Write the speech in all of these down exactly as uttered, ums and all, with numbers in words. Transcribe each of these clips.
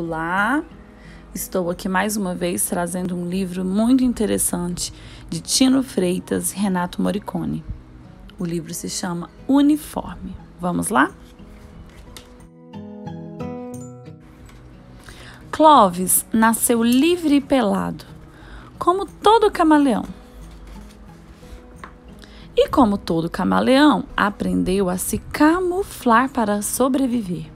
Olá, estou aqui mais uma vez trazendo um livro muito interessante de Tino Freitas e Renato Morricone. O livro se chama Uniforme. Vamos lá? Clovis nasceu livre e pelado, como todo camaleão. E como todo camaleão, aprendeu a se camuflar para sobreviver.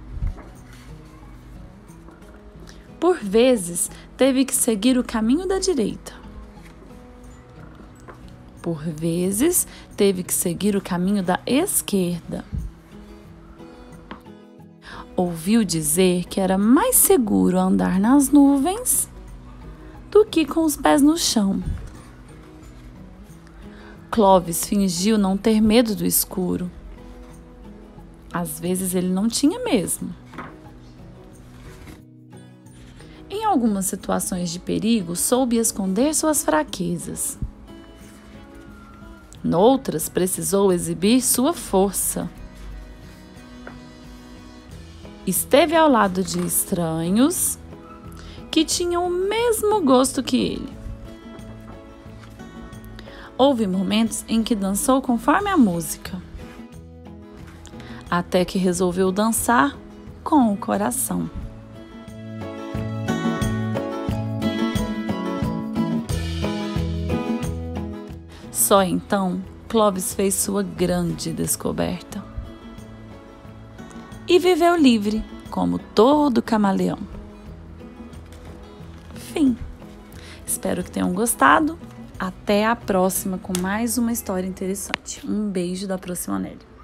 Por vezes, teve que seguir o caminho da direita. Por vezes, teve que seguir o caminho da esquerda. Ouviu dizer que era mais seguro andar nas nuvens do que com os pés no chão. Clovis fingiu não ter medo do escuro. Às vezes ele não tinha mesmo. Em algumas situações de perigo, soube esconder suas fraquezas. Noutras, precisou exibir sua força. Esteve ao lado de estranhos que tinham o mesmo gosto que ele. Houve momentos em que dançou conforme a música, até que resolveu dançar com o coração. Só então, Clovis fez sua grande descoberta e viveu livre, como todo camaleão. Fim. Espero que tenham gostado. Até a próxima com mais uma história interessante. Um beijo da Proximonelli.